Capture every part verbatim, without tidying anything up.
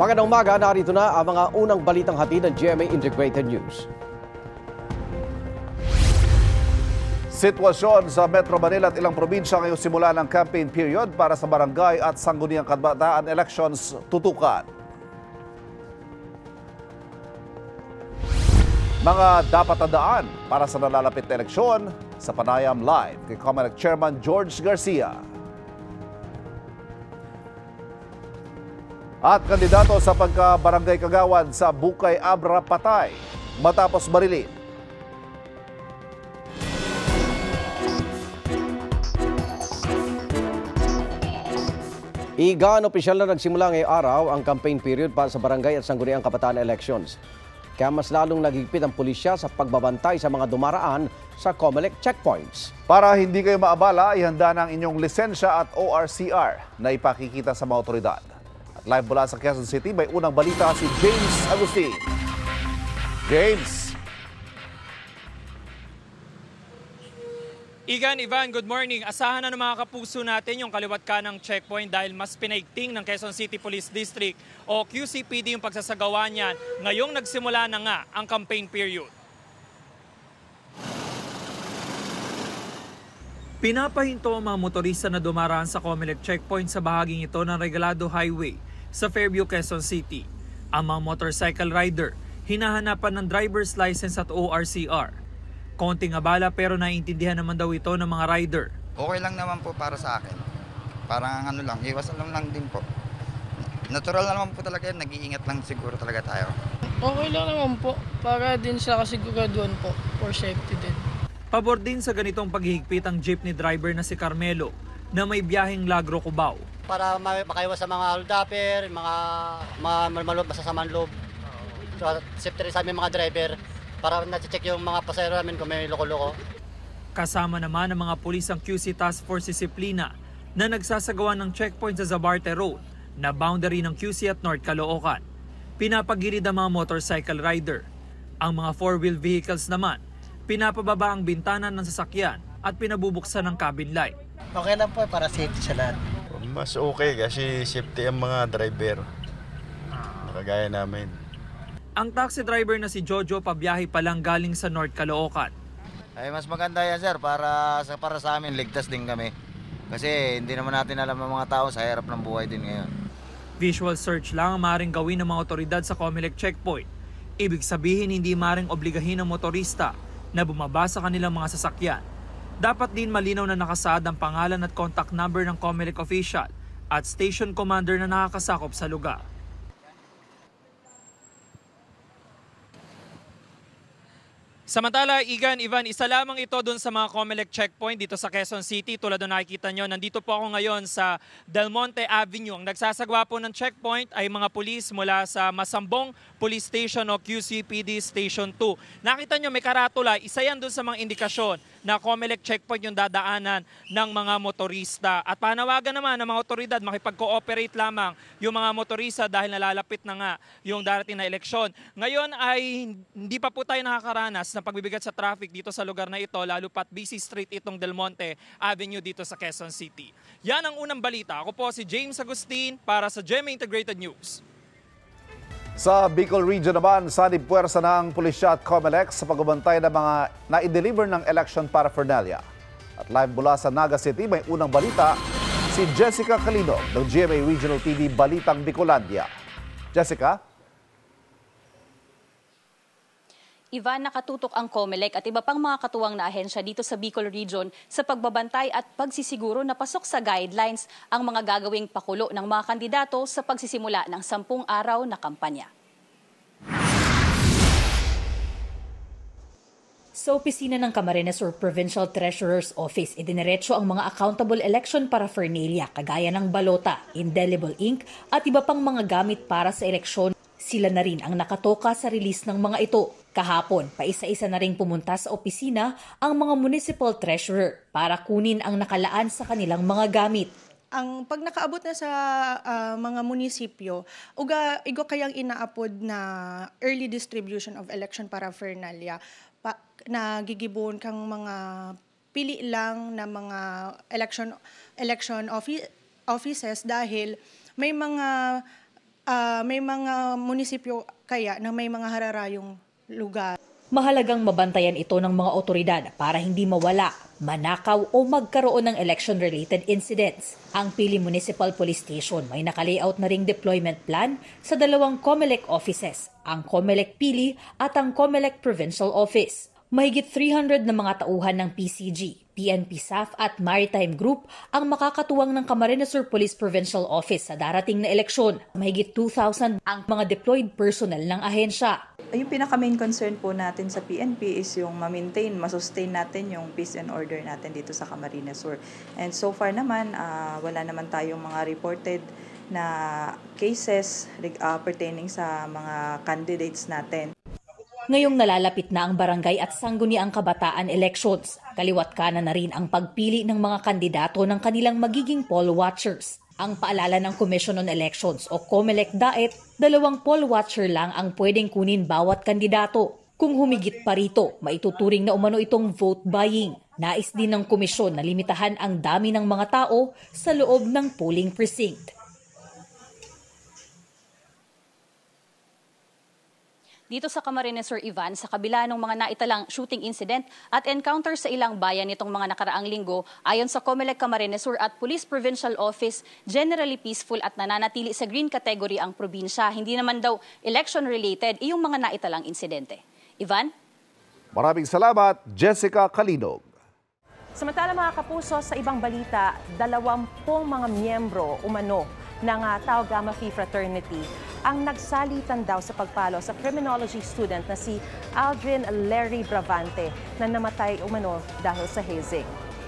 Magandang umaga, narito na ang mga unang balitang hatid ng G M A Integrated News. Sitwasyon sa Metro Manila at ilang probinsya ngayong simula ng campaign period para sa barangay at sangguniang kabataan elections tutukan. Mga dapat tandaan para sa nalalapit na eleksyon sa Panayam Live kay Comelec Chairman George Garcia. At kandidato sa pagka-barangay kagawad sa Bukay Abra patay matapos barilin. Igan, opisyal na nagsimula ngayong araw ang campaign period para sa barangay at sangguniang kabataan elections. Kaya mas lalong nagigpit ang pulisya sa pagbabantay sa mga dumaraan sa Comelec checkpoints. Para hindi kayo maabala, ihanda ng inyong lisensya at O R C R na ipakikita sa mga otoridad. At live mula sa Quezon City, may unang balita si James Agustin. James! Igan, Ivan, good morning. Asahan na ng mga kapuso natin yung kaliwat kanang checkpoint dahil mas pinaigting ng Quezon City Police District o Q C P D yung pagsasagawa niyan. Ngayong nagsimula na nga ang campaign period. Pinapahinto ang mga motorista na dumaraan sa Comelec checkpoint sa bahaging ito ng Regalado Highway sa Fairview, Quezon City. Ang mga motorcycle rider, hinahanapan ng driver's license at O R C R. Konting abala pero naiintindihan naman daw ito ng mga rider. Okay lang naman po para sa akin. Parang ano lang, iwasan lang lang din po. Natural na naman po talaga yan, nag-iingat lang siguro talaga tayo. Okay lang naman po, para din sa kasiguraduhan po, for safety din. Pabor din sa ganitong paghihigpit ang jeepney driver na si Carmelo na may biyaheng Lagro, Cubao. Para makaiwas sa mga holdupper, mga, mga malmaloob, masasamang loob. So, safety rin sa aming mga driver. Para na-check yung mga pasahero namin kung may loko-loko. Kasama naman ng mga pulis ang Q C Task Force Disiplina na nagsasagawa ng checkpoint sa Zabarte Road na boundary ng Q C at North Caloocan. Pinapagilid ang mga motorcycle rider. Ang mga four-wheel vehicles naman, pinapababa ang bintana ng sasakyan at pinabubuksan ng cabin light. Okay lang po para safety sa lahat. Mas okay kasi safety ang mga driver. Nakagaya namin. Ang taxi driver na si Jojo pabiyahe pa lang galing sa North Caloocan. Ay mas maganda yan sir para sa para sa amin ligtas din kami. Kasi hindi naman natin alam ng mga tao sa hirap ng buhay din ngayon. Visual search lang ang maaaring gawin ng mga otoridad sa Comelec checkpoint. Ibig sabihin hindi maaaring obligahin ng motorista na bumaba sa kanilang mga sasakyan. Dapat din malinaw na nakasaad ang pangalan at contact number ng Comelec official at station commander na nakakasakop sa lugar. Samantala, Igan, Ivan, isa lamang ito doon sa mga Comelec checkpoint dito sa Quezon City. Tulad na nakikita nyo, nandito po ako ngayon sa Del Monte Avenue. Ang nagsasagawa po ng checkpoint ay mga pulis mula sa Masambong Police Station o Q C P D Station two. Nakita nyo may karatula, isa yan doon sa mga indikasyon na Comelec checkpoint yung dadaanan ng mga motorista. At panawagan naman ng mga otoridad, makipag-cooperate lamang yung mga motorista dahil nalalapit na nga yung darating na eleksyon. Ngayon ay hindi pa po tayo nakakaranas ng pagbibigat sa traffic dito sa lugar na ito, lalo pat busy street itong Del Monte Avenue dito sa Quezon City. Yan ang unang balita. Ako po si James Agustin para sa G M A Integrated News. Sa Bicol Region naman, sanib puwersa na ang pulisya at Comelec sa pagbabantay ng mga na-deliver ng election paraphernalia. At live mula sa Naga City, may unang balita si Jessica Calino ng G M A Regional T V Balitang Bicolandia. Jessica? Ivan, nakatutok ang Comelec at iba pang mga katuwang na ahensya dito sa Bicol Region sa pagbabantay at pagsisiguro na pasok sa guidelines ang mga gagawing pakulo ng mga kandidato sa pagsisimula ng sampung araw na kampanya. Sa opisina ng Camarines or Provincial Treasurer's Office, idiniretso ang mga accountable election paraphernalia kagaya ng balota, indelible ink at iba pang mga gamit para sa eleksyon. Sila na rin ang nakatoka sa release ng mga ito. Kahapon, paisa-isa na rin pumunta sa opisina ang mga municipal treasurer para kunin ang nakalaan sa kanilang mga gamit. Ang pag nakaabot na sa uh, mga munisipyo, uga igo kayang inaapod na early distribution of election paraphernalia pa, na gigibon kang mga pili lang na mga election election office, offices dahil may mga ah, may mga munisipyo kaya na may mga hararayong lugar. Mahalagang mabantayan ito ng mga otoridad para hindi mawala, manakaw o magkaroon ng election-related incidents. Ang Pili Municipal Police Station may nakalayout na ring deployment plan sa dalawang COMELEC offices, ang COMELEC Pili at ang COMELEC Provincial Office. Mahigit three hundred na mga tauhan ng P C G, P N P S A F at Maritime Group ang makakatuwang ng Camarines Sur Police Provincial Office sa darating na eleksyon. Mahigit two thousand ang mga deployed personnel ng ahensya. Yung pinaka-main concern po natin sa P N P is yung ma-maintain, ma-sustain natin yung peace and order natin dito sa Camarines Sur. And so far naman, uh, wala naman tayong mga reported na cases uh, pertaining sa mga candidates natin. Ngayong nalalapit na ang barangay at sangguniang kabataan elections, kaliwat kanan na rin ang pagpili ng mga kandidato ng kanilang magiging poll watchers. Ang paalala ng Commission on Elections o COMELEC D A E T, dalawang poll watcher lang ang pwedeng kunin bawat kandidato. Kung humigit pa rito, maituturing na umano itong vote buying. Nais din ng komisyon na limitahan ang dami ng mga tao sa loob ng polling precinct. Dito sa Camarines Sur, Ivan, sa kabila ng mga naitalang shooting incident at encounter sa ilang bayan nitong mga nakaraang linggo, ayon sa COMELEC Camarines Sur at Police Provincial Office, generally peaceful at nananatili sa green category ang probinsya. Hindi naman daw election-related iyong mga naitalang insidente. Ivan? Maraming salamat, Jessica Kalidog. Samantala mga kapuso, sa ibang balita, dalawampung mga miyembro umano ng uh, Tau Gamma Phi Fraternity ang nagsalitan daw sa pagpalo sa criminology student na si Aldrin Larry Bravante na namatay umano dahil sa hazing.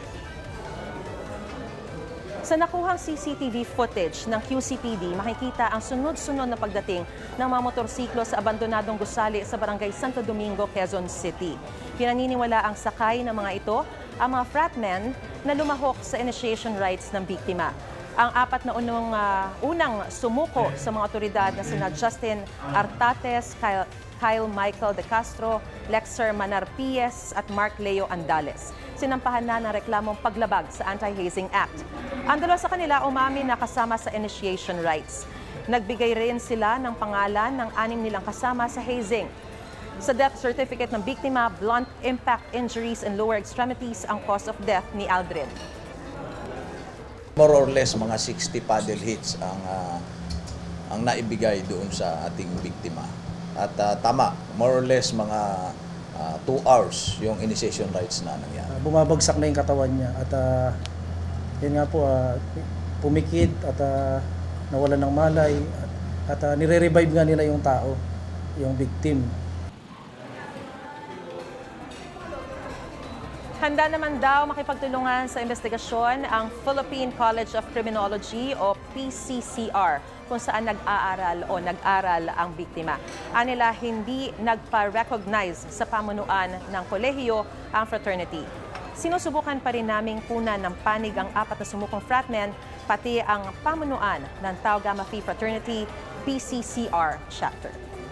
Sa nakuhang C C T V footage ng Q C P D, makikita ang sunod-sunod na pagdating ng mga motorsiklo sa abandonadong gusali sa barangay Santo Domingo, Quezon City. Pinaniniwala ang sakay ng mga ito ang mga fratmen na lumahok sa initiation rites ng biktima. Ang apat na unang, uh, unang sumuko sa mga otoridad na sina Justin Artates, Kyle, Kyle Michael De Castro, Lexer Manarpies at Mark Leo Andales. Sinampahan na ng reklamong paglabag sa Anti-Hazing Act. Ang dalawa sa kanila umamin na kasama sa initiation rites. Nagbigay rin sila ng pangalan ng anim nilang kasama sa hazing. Sa death certificate ng biktima, blunt impact injuries and lower extremities ang cause of death ni Aldrin. More or less mga sixty paddle hits ang uh, ang naibigay doon sa ating biktima. At uh, tama, more or less mga uh, two hours yung initiation rites na nangyari. Uh, bumabagsak na yung katawan niya at uh, yun nga po, uh, pumikit at uh, nawala ng malay at, at uh, nire-revive nga nila yung tao, yung victim. Handa naman daw makipagtulungan sa investigasyon ang Philippine College of Criminology o P C C R kung saan nag-aaral o nag-aral ang biktima. Anila hindi nagpa-recognize sa pamunuan ng kolehiyo ang fraternity. Sinusubukan pa rin naming punan ng panig ang apat na sumukong fratmen pati ang pamunuan ng Tau Gamma Phi Fraternity P C C R chapter.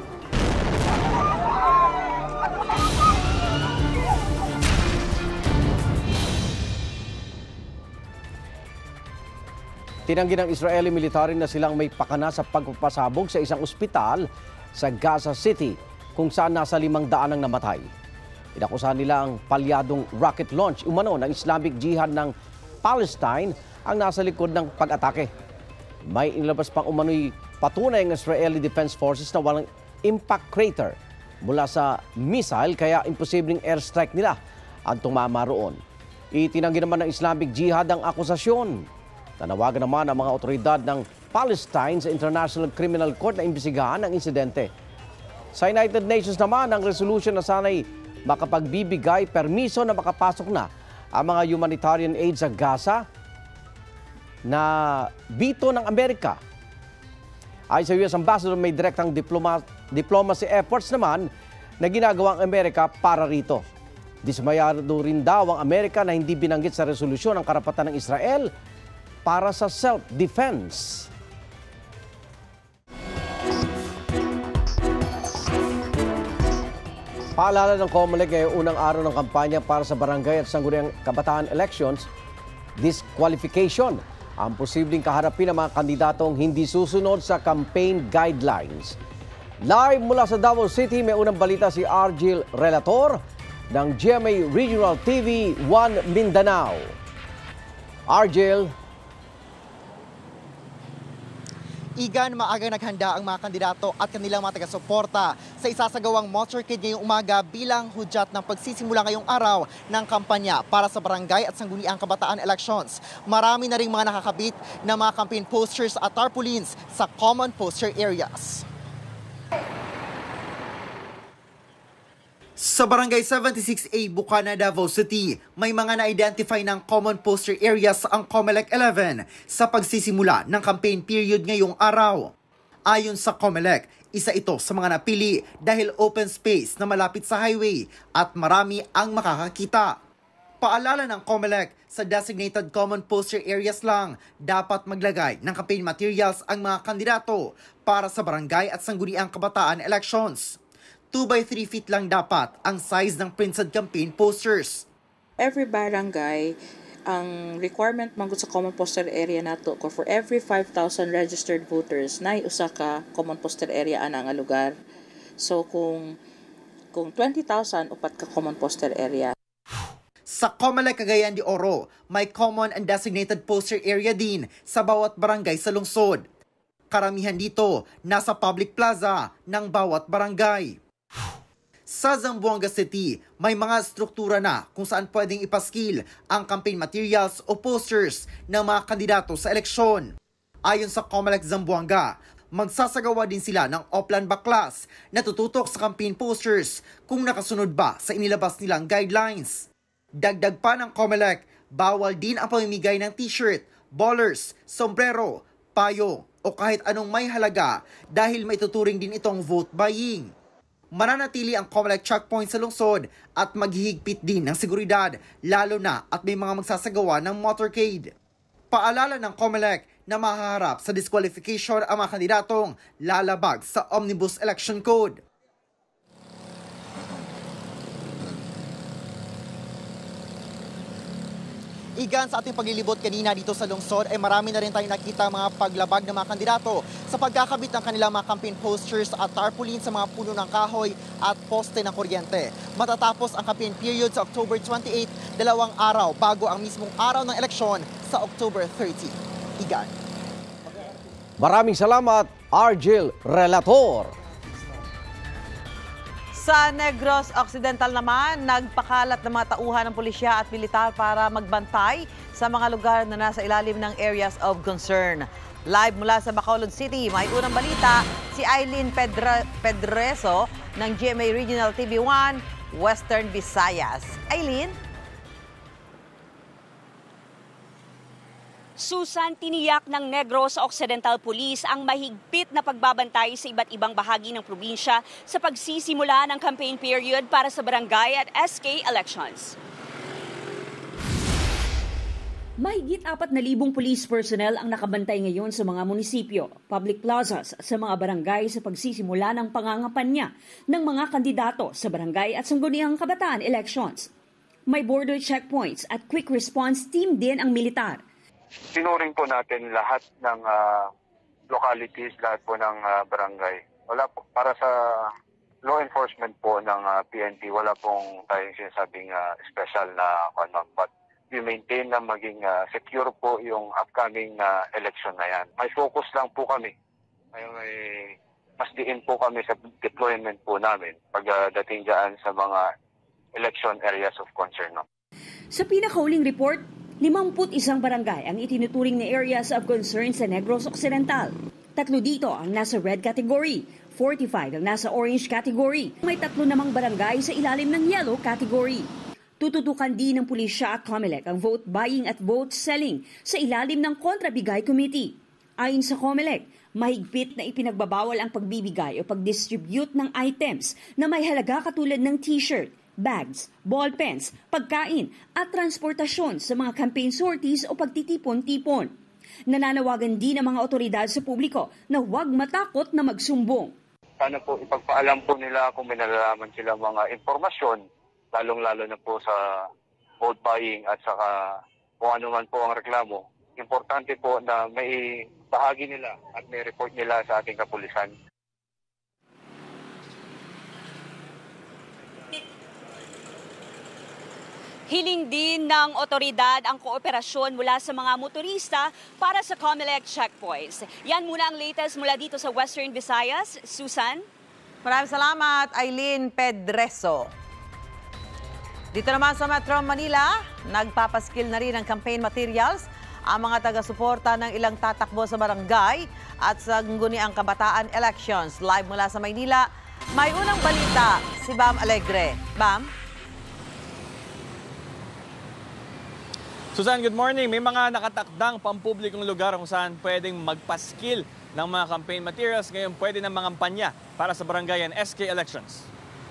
Tinanggi ng Israeli military na silang may pakana sa pagpapasabog sa isang ospital sa Gaza City kung saan nasa limang daan ang namatay. Inakusahan nila ang palyadong rocket launch umano ng Islamic Jihad ng Palestine ang nasa likod ng pag-atake. May inilabas pang umano'y patunay ng Israeli Defense Forces na walang impact crater mula sa missile kaya imposibleng airstrike nila ang tumama roon. Itinanggi naman ng Islamic Jihad ang akusasyon. Tanawagan naman ang mga otoridad ng Palestine sa International Criminal Court na imbestigahan ang insidente. Sa United Nations naman ang resolution na sana'y makapagbibigay permiso na makapasok na ang mga humanitarian aid sa Gaza na bito ng Amerika. Ayon sa U S Ambassador, may direktang diploma, diplomacy efforts naman na ginagawang Amerika para rito. Dismayado rin daw ang Amerika na hindi binanggit sa resolusyon ang karapatan ng Israel para sa self-defense. Paalala ng COMELEC ngayong unang araw ng kampanya para sa barangay at sangguniang kabataan elections, disqualification ang posibleng kaharapin ng mga kandidatong hindi susunod sa campaign guidelines. Live mula sa Davao City, may unang balita si Argel Relator ng G M A Regional T V one Mindanao. Argel. Igan, maaga naghanda ang mga kandidato at kanilang mga taga-suporta sa isasagawang motorcade ngayong umaga bilang hudyat ng pagsisimula ngayong araw ng kampanya para sa barangay at sangguniang kabataan elections. Marami na ring mga nakakabit na mga campaign posters at tarpaulins sa common poster areas. Sa Barangay seventy-six A, Bukana, Davao City, may mga na-identify ng common poster areas ang COMELEC eleven sa pagsisimula ng campaign period ngayong araw. Ayon sa COMELEC, isa ito sa mga napili dahil open space na malapit sa highway at marami ang makakakita. Paalala ng COMELEC, sa designated common poster areas lang dapat maglagay ng campaign materials ang mga kandidato para sa barangay at sangguniang kabataan elections. two by three feet lang dapat ang size ng printed campaign posters. Every barangay, ang requirement manggut sa common poster area nato ko for every five thousand registered voters na usa ka common poster area ana nga lugar. So kung kung twenty thousand upat ka common poster area. Sa COMELEC Cagayan de Oro, may common and designated poster area din sa bawat barangay sa lungsod. Karamihan dito nasa public plaza ng bawat barangay. Sa Zamboanga City, may mga struktura na kung saan pwedeng ipaskil ang campaign materials o posters ng mga kandidato sa eleksyon. Ayon sa COMELEC Zamboanga, magsasagawa din sila ng offline baklas na tututok sa campaign posters kung nakasunod ba sa inilabas nilang guidelines. Dagdag pa ng COMELEC, bawal din ang pamimigay ng t-shirt, ballers, sombrero, payo o kahit anong may halaga dahil may tuturing din itong vote buying. Mananatili ang COMELEC checkpoint sa lungsod at maghihigpit din ng seguridad, lalo na at may mga magsasagawa ng motorcade. Paalala ng COMELEC na mahaharap sa disqualification ang mga kandidatong lalabag sa Omnibus Election Code. Igan, sa ating paglilibot kanina dito sa lungsod ay marami na rin tayong nakita mga paglabag ng mga kandidato sa pagkakabit ng kanilang mga campaign posters at tarpaulin sa mga puno ng kahoy at poste ng kuryente. Matatapos ang campaign period sa October twenty-eight, dalawang araw bago ang mismong araw ng eleksyon sa October thirty. Igan. Maraming salamat, Argel Relator. Sa Negros Occidental naman, nagpakalat ng mga tauhan ng pulisya at militar para magbantay sa mga lugar na nasa ilalim ng areas of concern. Live mula sa Bacolod City, may unang balita si Eileen Pedre Pedreso ng G M A Regional T V one, Western Visayas. Eileen? Susan, tiniyak ng Negros Occidental Police ang mahigpit na pagbabantay sa iba't ibang bahagi ng probinsya sa pagsisimula ng campaign period para sa barangay at S K elections. Mahigit apat na libong police personnel ang nakabantay ngayon sa mga munisipyo, public plazas at sa mga barangay sa pagsisimula ng pangangapanya ng mga kandidato sa barangay at sangguniang kabataan elections. May border checkpoints at quick response team din ang militar. Sinuring po natin lahat ng uh, localities, lahat po ng uh, barangay. Wala po, para sa law enforcement po ng uh, P N P, wala pong tayong sinasabing uh, special na ano, but we maintain na maging uh, secure po yung upcoming uh, election na yan. May focus lang po kami. May, may mas diin po kami sa deployment po namin pagdating uh, dyan sa mga election areas of concern. No? Sa pinakauling report, limampu't isang barangay ang itinuturing na areas of concern sa Negros Occidental. Tatlo dito ang nasa red category, forty-five ang nasa orange category. May tatlo namang barangay sa ilalim ng yellow category. Tututukan din ng pulisya at COMELEC ang vote buying at vote selling sa ilalim ng Kontrabigay Committee. Ayon sa COMELEC, mahigpit na ipinagbabawal ang pagbibigay o pagdistribute ng items na may halaga katulad ng t-shirt, bags, ballpens, pagkain at transportasyon sa mga campaign sorties o pagtitipon-tipon. Nananawagan din ang mga otoridad sa publiko na huwag matakot na magsumbong. Sana po ipagpaalam po nila kung may nalalaman sila mga impormasyon, lalong-lalo na po sa vote buying at saka kung ano man po ang reklamo, importante po na may bahagi nila at may report nila sa ating kapulisan. Hiling din ng otoridad ang kooperasyon mula sa mga motorista para sa COMELEC checkpoints. Yan muna ang latest mula dito sa Western Visayas. Susan? Maraming salamat, Eileen Pedreso. Dito naman sa Metro Manila, nagpapaskil na rin ng campaign materials ang mga taga-suporta ng ilang tatakbo sa barangay at sa Sangguniang Kabataan Elections. Live mula sa Maynila, may unang balita si Bam Alegre. Bam? Susan, good morning. May mga nakatakdang pampublikong lugar kung saan pwedeng magpaskil ng mga campaign materials. Ngayon pwede ng mga kampanya para sa barangay and S K elections.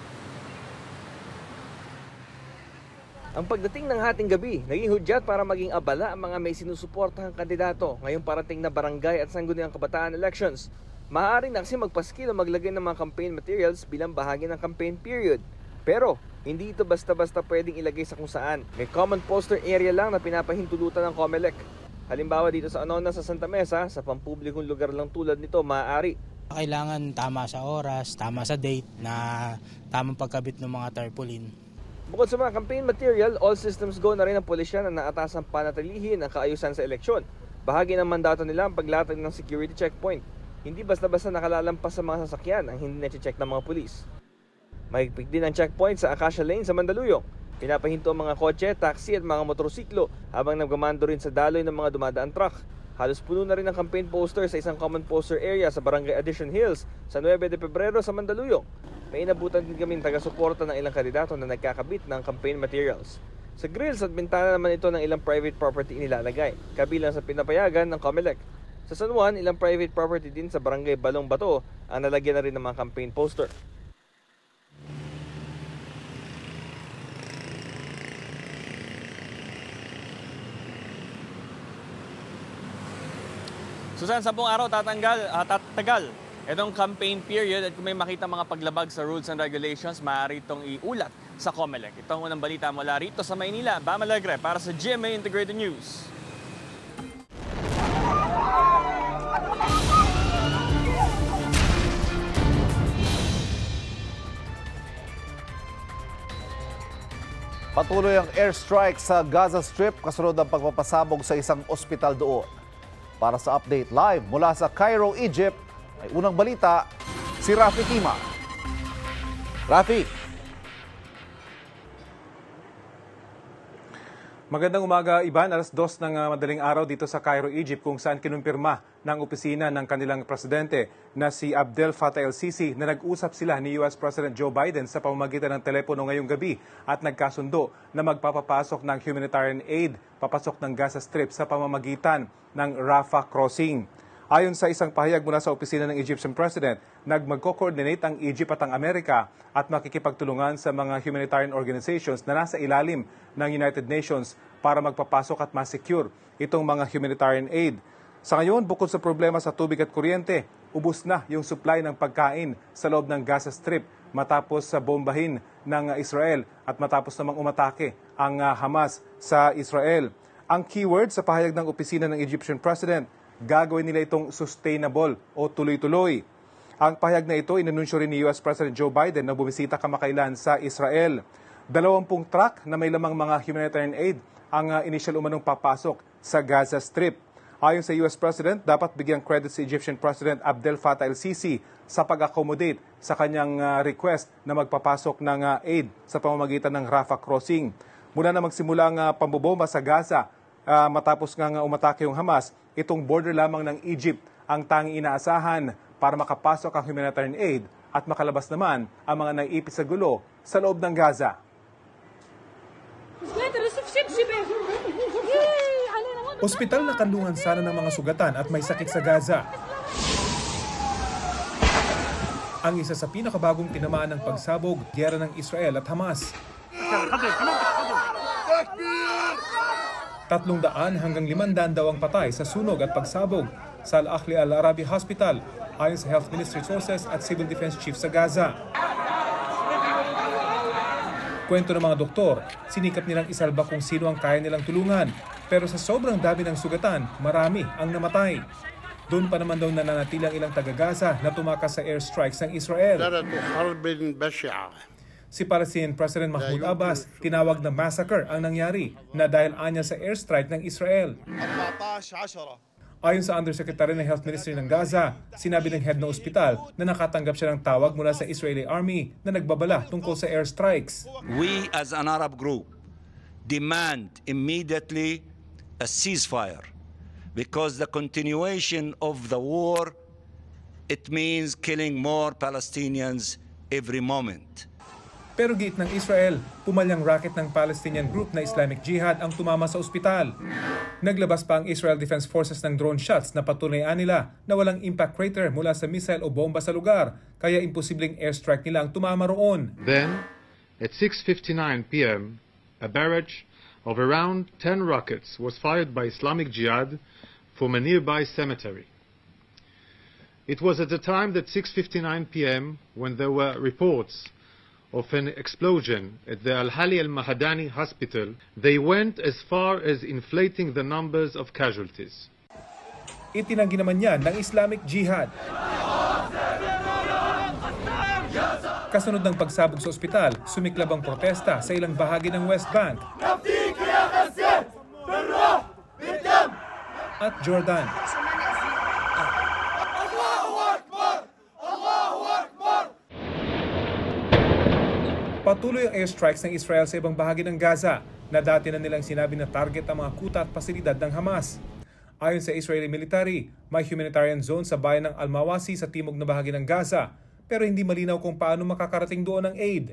Ang pagdating ng hating gabi, naging hudyat para maging abala ang mga may sinusuportahang kandidato ngayong parating na barangay at Sangguniang Kabataan elections. Maaaring na kasi magpaskil o maglagay ng mga campaign materials bilang bahagi ng campaign period. Pero hindi ito basta-basta pwedeng ilagay sa kung saan. May common poster area lang na pinapahintulutan ng COMELEC. Halimbawa dito sa Anona sa Santa Mesa, sa pampublikong lugar lang tulad nito, maaari. Kailangan tama sa oras, tama sa date, na tamang pagkabit ng mga tarpaulin. Bukod sa mga campaign material, all systems go na rin ang pulisya na naatasang panatilihin ang kaayusan sa eleksyon. Bahagi ng mandato nila ang paglatag ng security checkpoint. Hindi basta-basta nakalalampas sa mga sasakyan ang hindi na-check ng mga pulis. Mahigpit din ang checkpoint sa Acacia Lane sa Mandaluyong. Pinapahinto ang mga kotse, taxi at mga motorsiklo habang nagmamando rin sa daloy ng mga dumadaan truck. Halos puno na rin ang campaign poster sa isang common poster area sa Barangay Addition Hills sa nuwebe de Pebrero sa Mandaluyong. May inabutan din kaming taga-suporta ng ilang kandidato na nagkakabit ng campaign materials. Sa grills at bintana naman ito ng ilang private property inilalagay, kabilang sa pinapayagan ng COMELEC. Sa San Juan, ilang private property din sa Barangay Balong Bato ang nalagyan na rin ng mga campaign poster. Susan, sampung araw tatanggal, uh, tatagal itong campaign period at kung may makita mga paglabag sa rules and regulations, maaari itong iulat sa COMELEC. Ito ang unang balita mula rito sa Maynila. Bam Alegre para sa G M A Integrated News. Patuloy ang airstrike sa Gaza Strip kasunod ng pagpapasabog sa isang ospital doon. Para sa update live mula sa Cairo, Egypt, ay unang balita si Rafi Tima. Rafi. Magandang umaga, Ivan. Alas dos ng uh, madaling araw dito sa Cairo, Egypt, kung saan kinumpirma ng opisina ng kanilang presidente na si Abdel Fattah el-Sisi na nag-usap sila ni U S President Joe Biden sa pamamagitan ng telepono ngayong gabi at nagkasundo na magpapapasok ng humanitarian aid papasok ng Gaza Strip sa pamamagitan ng Rafah Crossing. Ayon sa isang pahayag mula sa opisina ng Egyptian President, nagmagko-coordinate ang Egypt at ang Amerika at makikipagtulungan sa mga humanitarian organizations na nasa ilalim ng United Nations para magpapasok at ma-secure itong mga humanitarian aid. Sa ngayon, bukod sa problema sa tubig at kuryente, ubos na yung supply ng pagkain sa loob ng Gaza Strip matapos sa bombahin ng Israel at matapos namang umatake ang Hamas sa Israel. Ang keyword sa pahayag ng opisina ng Egyptian President, gagawin nila itong sustainable o tuloy-tuloy. Ang pahayag na ito, inanunsyo rin ni U S President Joe Biden na bumisita kamakailan sa Israel. Dalawampung truck na may lamang mga humanitarian aid ang uh, initial umanong papasok sa Gaza Strip. Ayon sa U S President, dapat bigyang credit si Egyptian President Abdel Fattah el-Sisi sa pag-accommodate sa kanyang uh, request na magpapasok ng uh, aid sa pamamagitan ng Rafah Crossing. Mula na magsimula ang uh, pambobomba sa Gaza, uh, matapos nga uh, umatake yung Hamas, itong border lamang ng Egypt ang tanging inaasahan para makapasok ang humanitarian aid at makalabas naman ang mga naiipit sa gulo sa loob ng Gaza. Ospital na kanlungan sana ng mga sugatan at may sakit sa Gaza. Ang isa sa pinakabagong tinamaan ng pagsabog, giyera ng Israel at Hamas. Tatlong daan hanggang limandaan daw ang patay sa sunog at pagsabog sa Al-Ahli Al-Arabi Hospital ayon sa Health Ministry sources at Civil Defense Chief sa Gaza. Kwento ng mga doktor, sinikap nilang isalba kung sino ang kaya nilang tulungan. Pero sa sobrang dami ng sugatan, marami ang namatay. Doon pa naman daw nananatili ang ilang taga-Gaza na tumakas sa airstrikes ng Israel. Si Palestinian President Mahmoud Abbas, tinawag na massacre ang nangyari na dahil anya sa airstrike ng Israel. Ayon sa Undersecretary ng Health Ministry ng Gaza, sinabi ng head ng ospital na nakatanggap siya ng tawag mula sa Israeli Army na nagbabala tungkol sa airstrikes. We as an Arab group demand immediately a ceasefire because the continuation of the war, it means killing more Palestinians every moment. Pero giit ng Israel, pumalyang racket ng Palestinian group na Islamic Jihad ang tumama sa ospital. Naglabas pa ang Israel Defense Forces ng drone shots na patunayan nila na walang impact crater mula sa missile o bomba sa lugar, kaya imposibleng airstrike nila ang tumama roon. Then, at six fifty-nine p m, a barrage of around ten rockets was fired by Islamic Jihad from a nearby cemetery. It was at the time that six fifty-nine p m when there were reports of an explosion at the Al-Hali Al-Mahadani hospital. They went as far as inflating the numbers of casualties. Itinanggi naman yan ng Islamic Jihad. Kasunod ng pagsabog sa ospital, sumiklab ang protesta sa ilang bahagi ng West Bank at Jordan. Patuloy ang airstrikes ng Israel sa ibang bahagi ng Gaza na dati na nilang sinabi na target ang mga kuta at pasilidad ng Hamas. Ayon sa Israeli military, may humanitarian zone sa bayan ng Al-Mawasi sa timog na bahagi ng Gaza, pero hindi malinaw kung paano makakarating doon ang aid.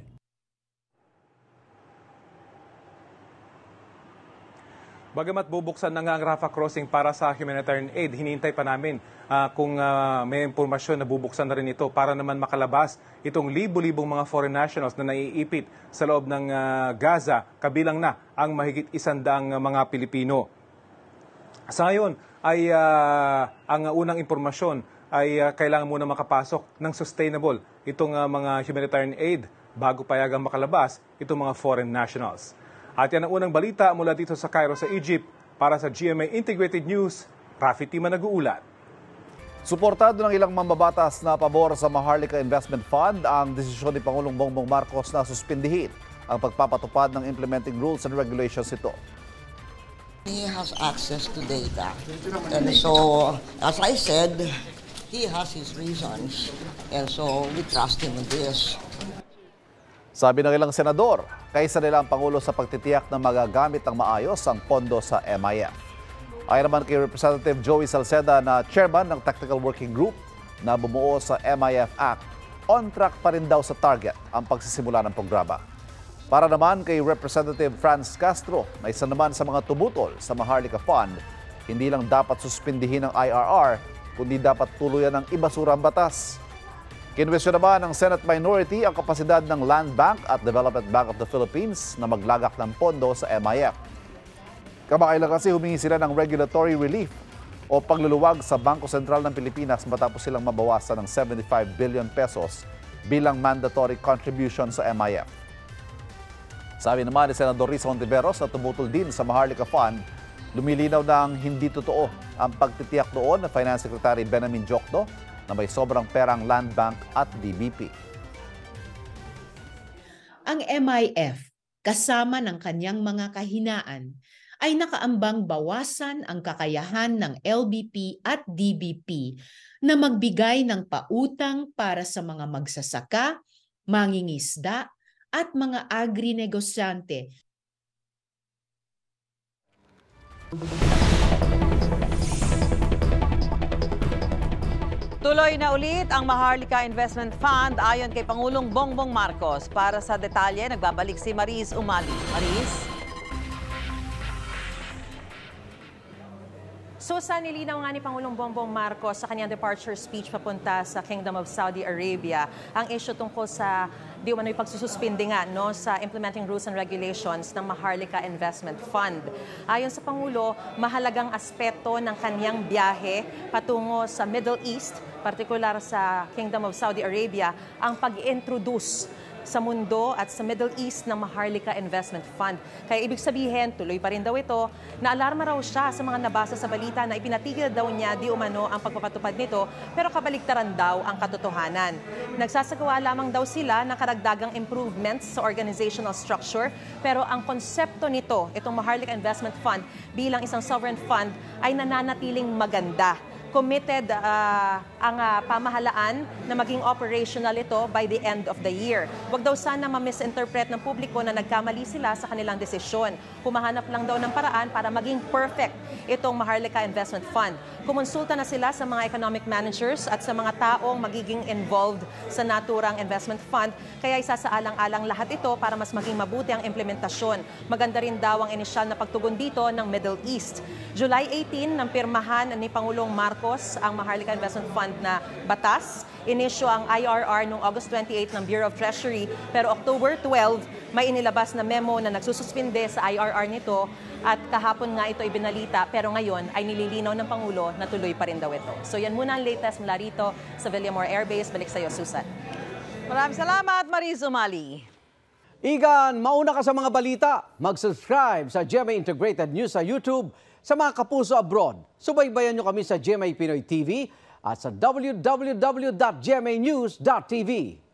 Bagamat bubuksan na nga ang Rafah crossing para sa humanitarian aid, hinihintay pa namin uh, kung uh, may impormasyon na bubuksan na rin ito para naman makalabas itong libo-libong mga foreign nationals na naiipit sa loob ng uh, Gaza, kabilang na ang mahigit isandaang mga Pilipino. Sa ngayon ay uh, ang unang impormasyon ay uh, kailangan muna makapasok ng sustainable itong uh, mga humanitarian aid bago payagang makalabas itong mga foreign nationals. At yan ang unang balita mula dito sa Cairo sa Egypt. Para sa G M A Integrated News, Rafi Tima nag-uulat. Suportado ng ilang mambabatas na pabor sa Maharlika Investment Fund ang desisyon ni Pangulong Bongbong Marcos na suspindihin ang pagpapatupad ng implementing rules and regulations ito. He has access to data. And so, as I said, he has his reasons. And so, we trust him in this. Sabi ng ilang senador, kaysa nila ang Pangulo sa pagtitiyak na magagamit ng maayos ang pondo sa M I F. Ayon naman kay Representative Joey Salceda na chairman ng Technical Working Group na bumuo sa M I F Act, on track pa rin daw sa target ang pagsisimula ng programa. Para naman kay Representative Franz Castro na isa naman sa mga tumutol sa Maharlika Fund, hindi lang dapat suspindihin ang I R R, kundi dapat tuluyan ng ibasura ang batas. Kinwestiyon naman ng Senate Minority ang kapasidad ng Land Bank at Development Bank of the Philippines na maglagak ng pondo sa M I F. Kamakailan kasi humingi sila ng regulatory relief o pagluluwag sa Bangko Sentral ng Pilipinas matapos silang mabawasan ng seventy-five billion pesos bilang mandatory contribution sa M I F. Sabi naman ni Senador Risa Hontiveros na tumutol din sa Maharlika Fund, lumilinaw na hindi totoo ang pagtitiyak doon ng Finance Secretary Benjamin Jokdo na may sobrang perang Land Bank at D B P. Ang M I F, kasama ng kanyang mga kahinaan, ay nakaambang bawasan ang kakayahan ng L B P at D B P na magbigay ng pautang para sa mga magsasaka, mangingisda at mga agri-negosyante. Tuloy na ulit ang Maharlika Investment Fund ayon kay Pangulong Bongbong Marcos. Para sa detalye, nagbabalik si Maris Umali. Maris? So sa nilinaw nga ni Pangulong Bongbong Marcos sa kanyang departure speech papunta sa Kingdom of Saudi Arabia, ang issue tungkol sa di umano'y pagsususpindi nga no, sa implementing rules and regulations ng Maharlika Investment Fund. Ayon sa Pangulo, mahalagang aspeto ng kanyang biyahe patungo sa Middle East, partikular sa Kingdom of Saudi Arabia, ang pag-introduce sa mundo at sa Middle East ng Maharlika Investment Fund. Kaya ibig sabihin, tuloy pa rin daw ito. Naalarma raw siya sa mga nabasa sa balita na ipinatigil daw niya di umano ang pagpapatupad nito, pero kabaligtaran daw ang katotohanan. Nagsasagawa lamang daw sila ng karagdagang improvements sa organizational structure, pero ang konsepto nito, itong Maharlika Investment Fund bilang isang sovereign fund, ay nananatiling maganda. Committed uh, ang uh, pamahalaan na maging operational ito by the end of the year. Huwag daw sana ma-misinterpret ng publiko na nagkamali sila sa kanilang desisyon. Humahanap lang daw ng paraan para maging perfect itong Maharlika Investment Fund. Kumonsulta na sila sa mga economic managers at sa mga taong magiging involved sa naturang investment fund. Kaya isasaalang-alang lahat ito para mas maging mabuti ang implementasyon. Maganda rin daw ang inisyal na pagtugon dito ng Middle East. July eighteen, nang pirmahan ni Pangulong Marcos ang Maharlika Investment Fund na batas. Inisyo ang I R R noong August twenty-eight ng Bureau of Treasury, pero October twelve, may inilabas na memo na nagsususpinde sa I R R nito at kahapon nga ito ibinalita, pero ngayon ay nililinaw ng Pangulo na tuloy pa rin daw ito. So yan muna ang latest mula rito sa Villamor Air Base. Balik sa iyo, Susan. Maraming salamat, Mariz Umali. Igan, mauna ka sa mga balita. Mag-subscribe sa G M A Integrated News sa YouTube. Sa mga kapuso abroad, subaybayan nyo kami sa G M A Pinoy T V at sa w w w dot g m a news dot t v.